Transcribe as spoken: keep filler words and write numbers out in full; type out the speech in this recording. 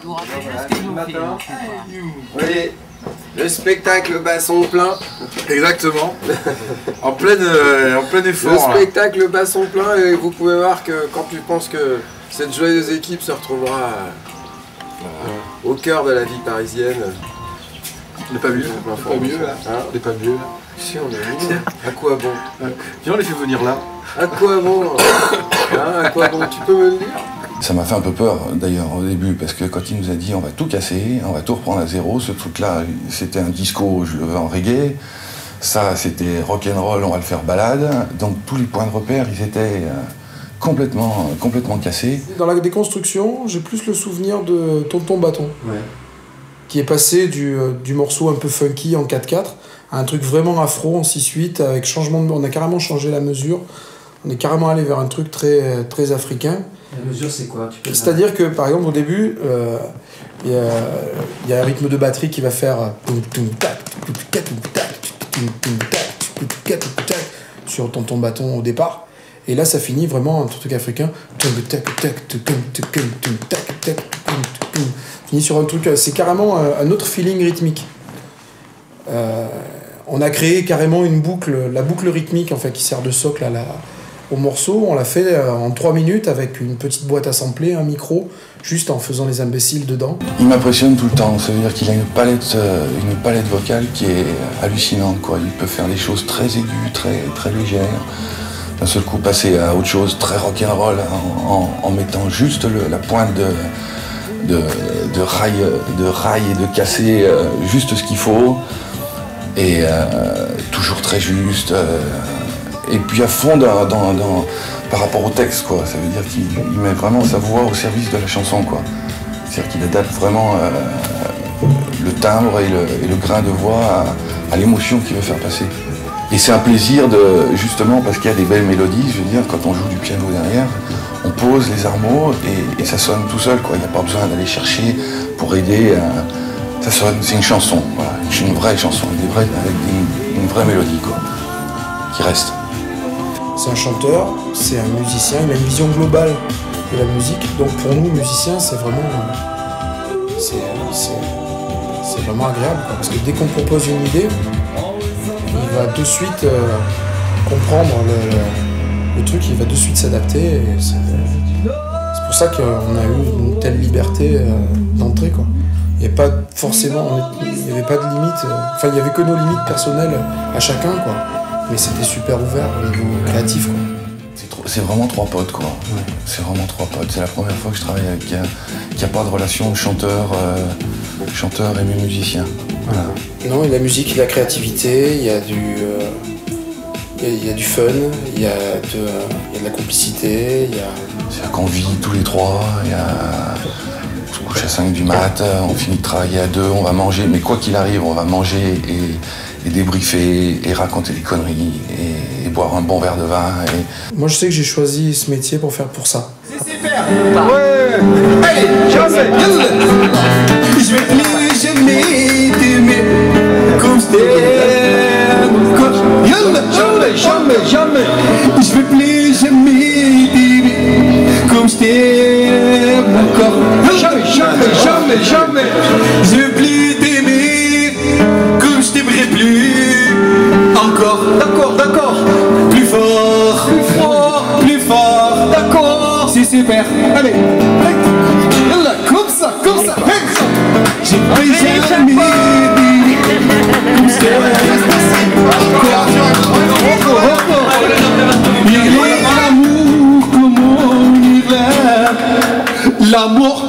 vous rappelle ce que nous matin. Oui, le spectacle basson plein. Exactement. en, pleine, euh, en plein effort. Le spectacle basson plein, et vous pouvez voir que quand tu penses que cette joyeuse équipe se retrouvera euh, au cœur de la vie parisienne. On n'est pas mieux, on n'est pas mieux là. Hein, on n'est pas mieux là. Si, on est mieux. À quoi bon? Viens, on les fait venir là. À quoi bon? Hein, à quoi bon? Tu peux me le dire? Ça m'a fait un peu peur d'ailleurs au début, parce que quand il nous a dit on va tout casser, on va tout reprendre à zéro, ce truc-là, c'était un disco, je le veux en reggae, ça c'était rock'n'roll, on va le faire balade, donc tous les points de repère, ils étaient euh, complètement, complètement cassés. Dans la déconstruction, j'ai plus le souvenir de Tonton Bâton, ouais. qui est passé du, euh, du morceau un peu funky en quatre quatre à un truc vraiment afro en six huit, avec changement de... on a carrément changé la mesure, on est carrément allé vers un truc très, très africain. La mesure, c'est quoi? C'est-à-dire que, par exemple, au début, il euh, y, y a un rythme de batterie qui va faire sur Tonton Bâton au départ. Et là, ça finit vraiment un truc africain. Finit sur un truc, c'est carrément un autre feeling rythmique. Euh, on a créé carrément une boucle, la boucle rythmique en fait, qui sert de socle à la... au morceau, on l'a fait en trois minutes avec une petite boîte à sampler, un micro, juste en faisant les imbéciles dedans. Il m'impressionne tout le temps, ça veut dire qu'il a une palette, une palette vocale qui est hallucinante, quoi. Il peut faire des choses très aiguës, très, très légères. D'un seul coup passer à autre chose, très rock'n'roll, en, en, en mettant juste le, la pointe de, de, de, rail, de rail et de casser euh, juste ce qu'il faut. Et euh, toujours très juste. Euh, Et puis à fond dans, dans, dans, par rapport au texte, quoi. Ça veut dire qu'il met vraiment sa voix au service de la chanson, quoi. C'est-à-dire qu'il adapte vraiment euh, le timbre et le, et le grain de voix à, à l'émotion qu'il veut faire passer. Et c'est un plaisir, de, justement, parce qu'il y a des belles mélodies, je veux dire, quand on joue du piano derrière, on pose les armeaux et, et ça sonne tout seul, quoi. Il n'y a pas besoin d'aller chercher pour aider. Euh, ça sonne, c'est une chanson, voilà. Une vraie chanson, des vrais, avec une, une vraie mélodie, quoi, qui reste. C'est un chanteur, c'est un musicien, il a une vision globale de la musique. Donc pour nous, musiciens, c'est vraiment, c'est vraiment agréable, quoi. Parce que dès qu'on propose une idée, il va de suite euh, comprendre le, le, le truc, il va de suite s'adapter. C'est pour ça qu'on a eu une telle liberté euh, d'entrée, quoi. Il n'y a pas forcément, il n'y avait pas de limite, euh, enfin il n'y avait que nos limites personnelles à chacun, quoi. Mais c'était super ouvert au niveau créatif, quoi. C'est vraiment trois potes, quoi. Ouais. C'est vraiment trois potes. C'est la première fois que je travaille avec... qu'il n'y a, a pas de relation chanteur, euh, chanteur et mes musiciens. Voilà. Non, il y a la musique, il y a la créativité, il y a du... Euh, il, y a, il y a du fun, il y a de, il y a de la complicité, il y a... C'est-à-dire qu'on vit tous les trois, il y a... On se couche à cinq du mat, on finit de travailler à deux, on va manger, mais quoi qu'il arrive, on va manger et... et débriefer, et raconter des conneries, et, et boire un bon verre de vin. Et... Moi, je sais que j'ai choisi ce métier pour faire pour ça. C'est super. Ouais. Allez, jamais. Je vais plus jamais t'aimer comme c'était. Jamais, jamais, jamais. Je vais plus jamais t'aimer comme c'était. Encore. Jamais, jamais, jamais, jamais. Je vais plus t'aimer comme je t'aimerais plus. Encore, d'accord, d'accord. Plus fort, plus fort, plus fort, d'accord. C'est super. Allez, là, comme ça, comme ça. J'ai pris jamais dit comme ça. Encore, encore, encore. Il est l'amour comme on y va. L'amour